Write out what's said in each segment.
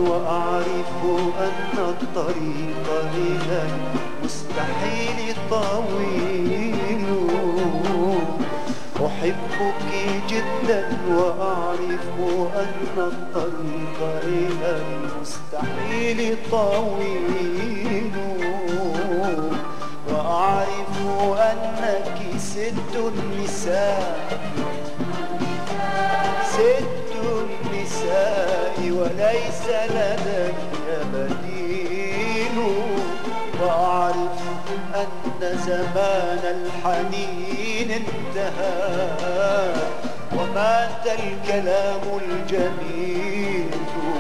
وأعرف أن الطريق إلى المستحيل طويل. أحبك جدا وأعرف أن الطريق إلى المستحيل طويل. وأعرف أنك ست النساء وليس لدي بديل. وأعرف أن زمان الحنين انتهى ومات الكلام الجميل.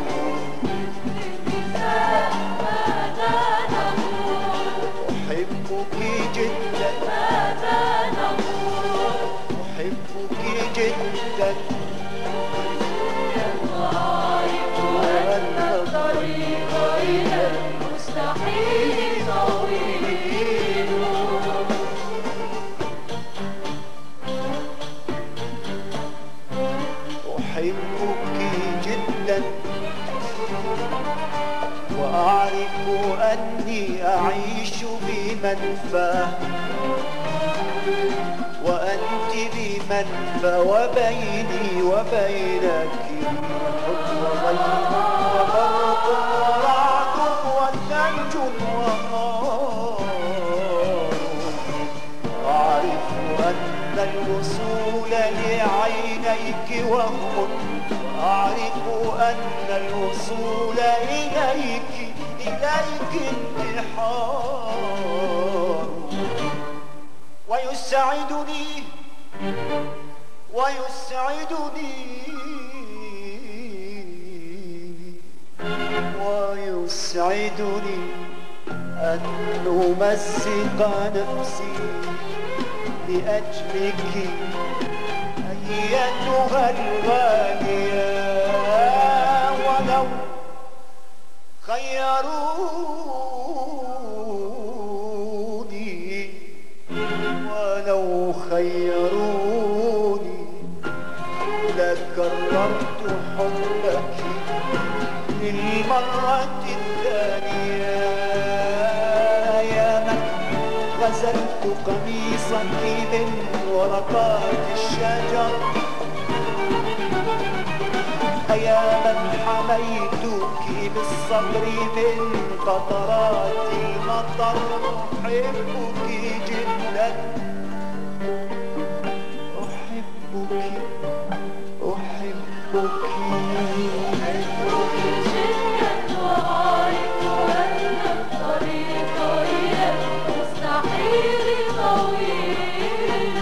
أحبك جدا أحبك جدا وأن الطريق إلى المستحيل طويل. أحبك جدا وأعرف أني أعيش بمنفى وأنت بمنفى وبيني وبينك وبرق ورعد وثلج ونار. أعرف أن الوصول لعينيك وهم، أعرف أن الوصول إليك انتحار. ويسعدني أن أمزق نفسي لأجلك أيتها الغالية. ولو خيروني لكررت حبك للمرة الثانية. يا من غزلت قميصك من ورقات الشجر، يا من حميتك بالصبر من قطرات المطر. أحبك جدا أحبك جدا وأعرف أن الطريق إلى المستحيل طويل.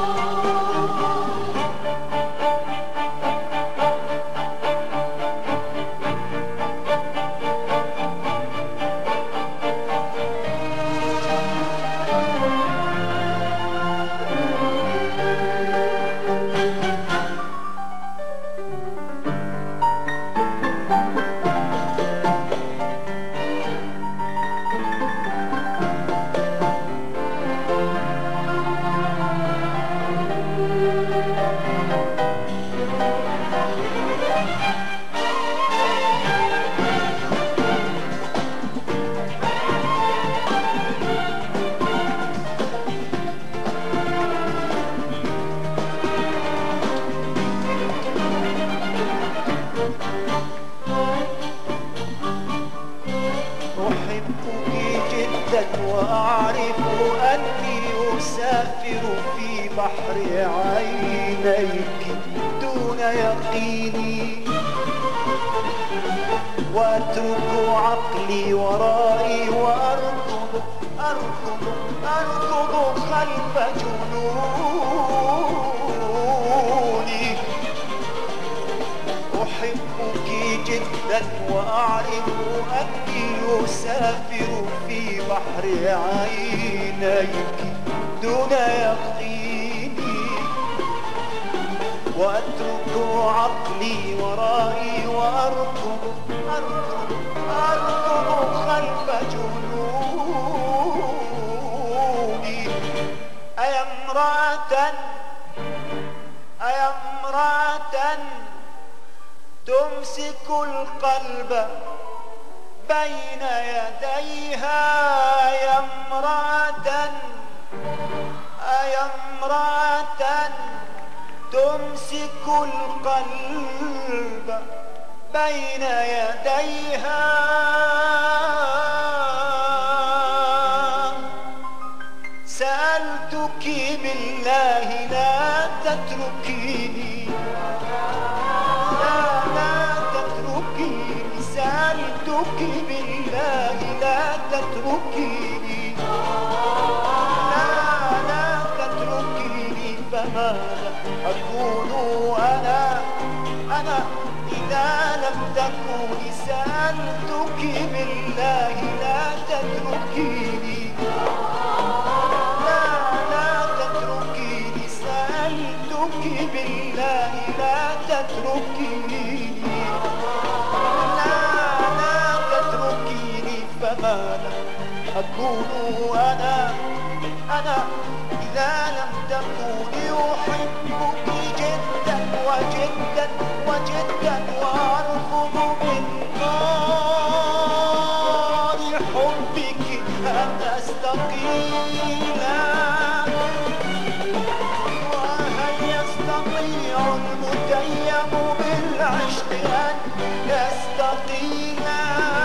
وأعرف أني أسافر في بحر عينيك دون يقيني، وأترك عقلي ورائي وأركض خلف جنوني. أحبك جدا وأعرف أني أسافر في بحر عينيك دون يقيني، وأترك عقلي ورائي وأركض خلف جنوني. أيا امرأة تمسك القلب بين يديها يا امرأة تمسك القلب بين يديها سألتك بالله لا تتركيني لا تتركيني سألتك بالله لا تتركيني لا تتركيني فماذا أكون أنا إذا لم تكوني سألتك بالله لا تتركيني لا تتركيني سألتك بالله لا تتركيني لا تتركيني فماذا أكون أنا إذا لم تكوني أحبك جدا وجدا وجدا وأرفض من نار حبك أن أستقيلا وهل يستطيع المتيم بالعشق أن يستقيلا